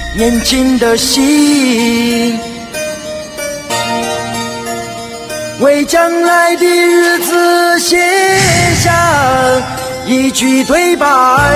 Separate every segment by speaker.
Speaker 1: 年轻的心，为将来的日子写下一句对白。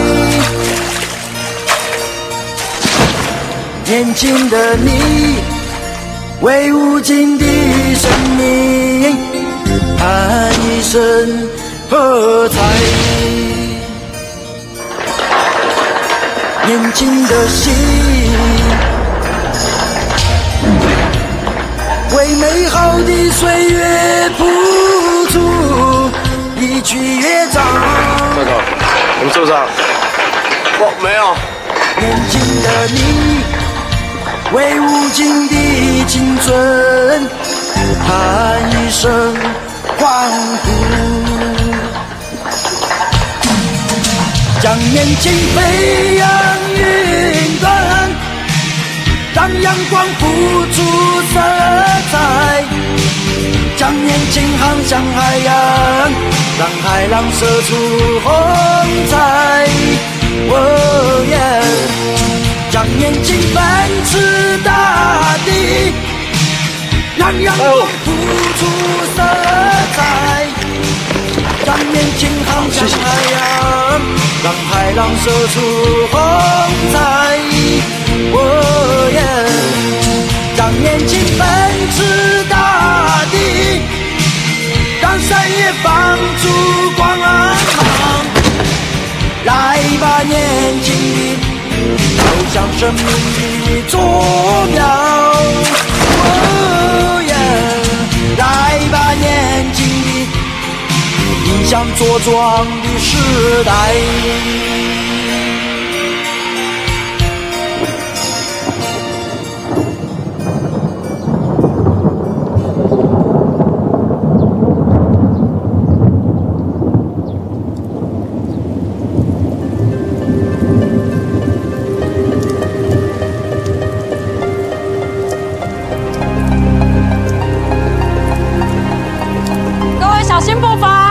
Speaker 1: 年轻的你，为无尽的生命喊一声喝彩。年轻的心，为美好的岁月谱出一曲乐章。
Speaker 2: 大头，我们受伤？我没有。
Speaker 1: 年轻的你，为无尽的青春喊一声欢呼。将年轻飞扬云端，让阳光付出色彩，将年轻航向海洋，让海浪射出红彩。哦耶！将年轻奔驰大地，让阳光付出色彩，将年轻航向海洋，让海浪射出红彩。哦耶！让年轻奔驰大地，让山野放出光芒。来吧，年轻人，走向生命的坐标。哦耶！来吧，年轻人，迎向茁壮的时代。
Speaker 3: 小心步伐。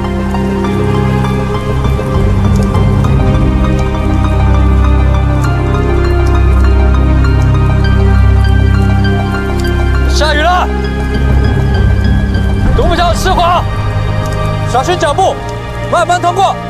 Speaker 4: 下雨了，独木桥湿滑，小心脚步，慢慢通过。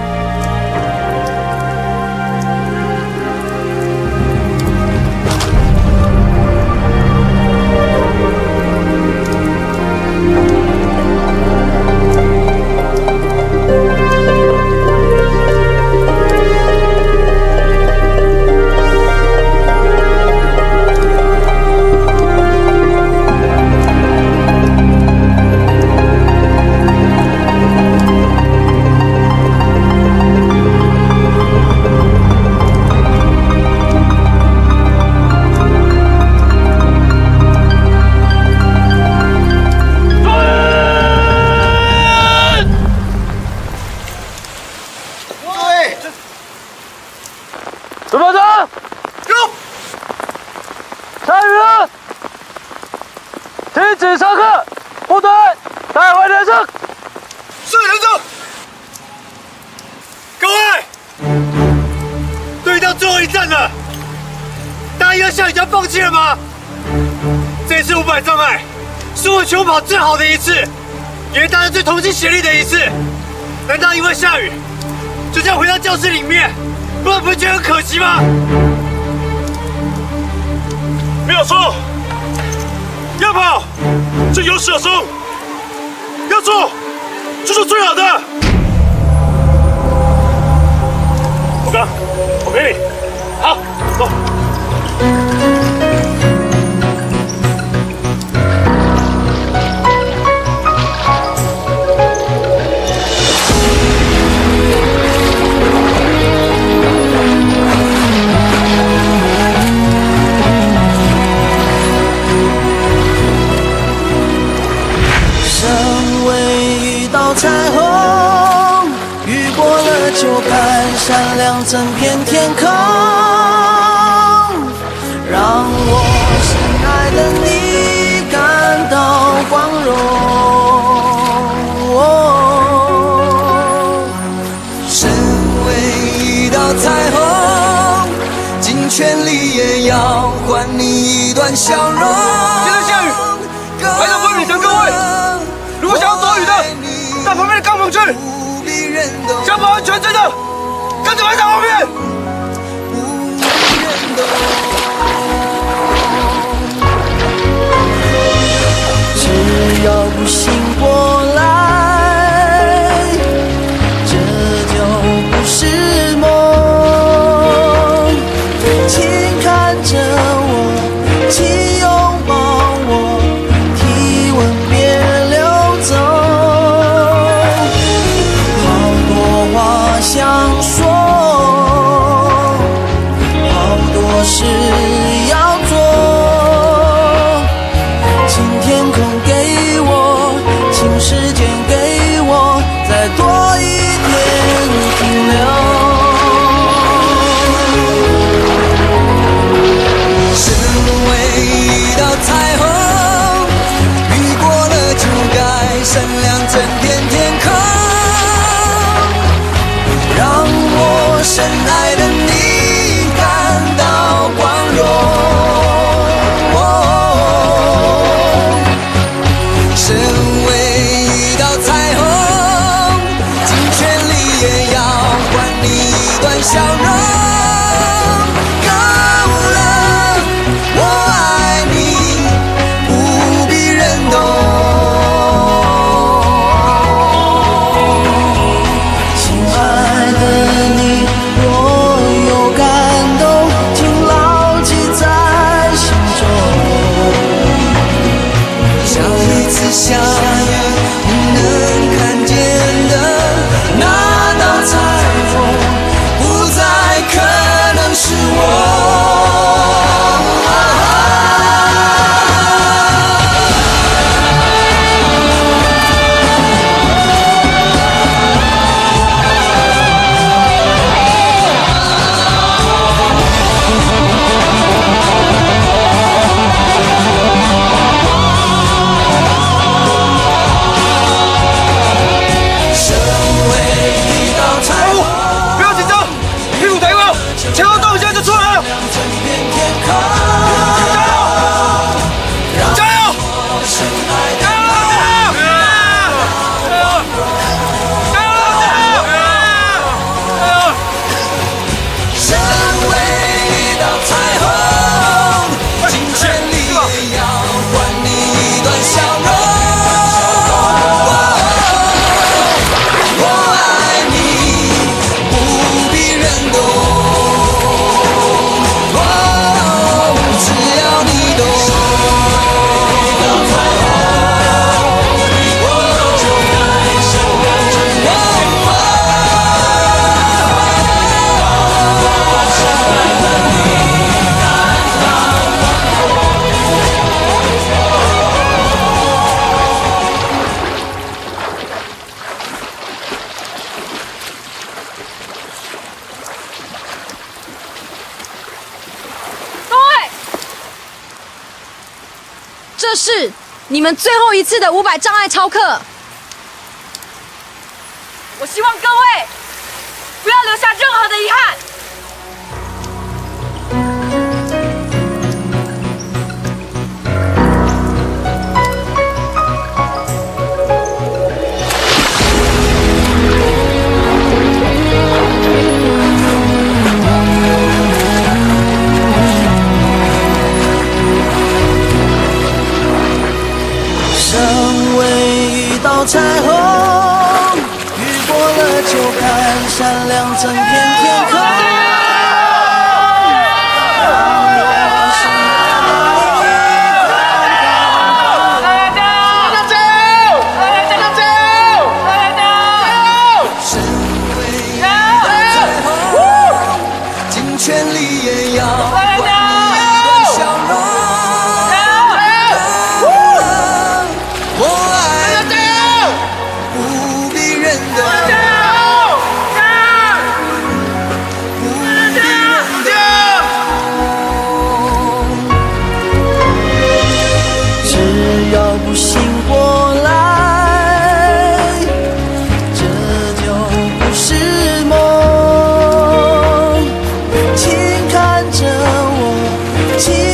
Speaker 2: 怎么着？
Speaker 4: 走！
Speaker 2: 下雨了，停止上课，部队带回连胜。
Speaker 4: 是连胜。各位，对到最后一站了，大一要像以前放弃了吗？这次500障碍是我球跑最好的一次，也是大家最同心协力的一次。难道因为下雨，就这样回到教室里面？不然不会觉得很可惜吗？没有错，要跑就有始有终，要做就做最好的。我刚，我陪你。好，走。
Speaker 1: 彩虹雨过了就该闪亮整片天空，让我心爱的你感到光荣。身为一道彩虹，尽全力里也要还你一段笑容。
Speaker 2: 现在下雨，还能不会等各位。如果想要躲雨的，到旁边的杠棚去；想保安全真的，跟着排长后面。
Speaker 1: 只要不醒过来，这就不是梦。请看着我，请拥抱我，体温别流走。好多话想说，好多事要做。请天空给我，请时间给我，再多一点停留。身为一道彩虹，雨过了就该闪亮整片天空，让我深爱的你感到光荣。身为一道彩虹，尽全力也要还你一段笑容。够了，我爱你，不必人懂。亲爱的你，若有感动，请牢记在心中。下一次相遇，你能看见的那道彩虹，不再可能是我。
Speaker 2: 前后动一下就出来了！加油！加油！加油！
Speaker 1: 身为一道彩虹，尽全力也要还你一段笑容。我爱你，不必人懂。
Speaker 3: 这是你们最后一次的500障碍操课，我希望各位不要留下任何的遗憾。
Speaker 1: 身为一道彩虹，雨过了就该闪亮整片天空。身为一道彩虹，尽全力也要还你一段笑容。我爱你， 起。